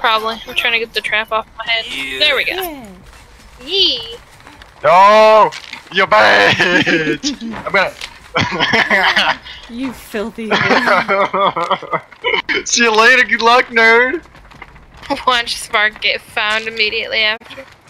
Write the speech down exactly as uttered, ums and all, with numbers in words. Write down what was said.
Probably. I'm trying to get the trap off my head. Yeah. There we go. Yeah. Yee. No! You bitch! I'm gonna... You filthy. See you later, good luck, nerd! Watch Spark get found immediately after.